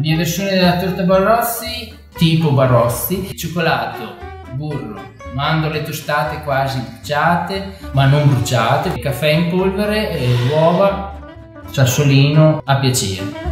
mia versione della torta Barozzi, tipo Barozzi: cioccolato, burro, mandorle tostate quasi bruciate, ma non bruciate, caffè in polvere, uova, sassolino a piacere.